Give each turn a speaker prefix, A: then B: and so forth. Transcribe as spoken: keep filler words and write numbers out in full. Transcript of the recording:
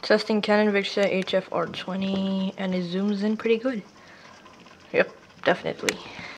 A: Testing Canon Vixia H F R twenty, and it zooms in pretty good. Yep, definitely.